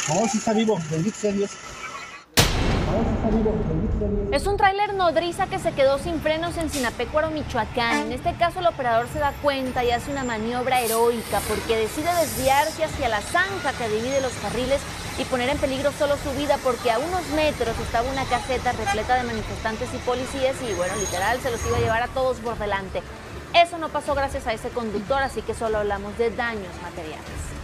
No, sí está vivo, bendito sea Dios. No, sí está vivo, bendito sea Dios. Es un tráiler nodriza que se quedó sin frenos en Sinapecuaro, Michoacán. En este caso el operador se da cuenta y hace una maniobra heroica porque decide desviarse hacia la zanja que divide los carriles y poner en peligro solo su vida porque a unos metros estaba una caseta repleta de manifestantes y policías y bueno, literal se los iba a llevar a todos por delante. Eso no pasó gracias a ese conductor, así que solo hablamos de daños materiales.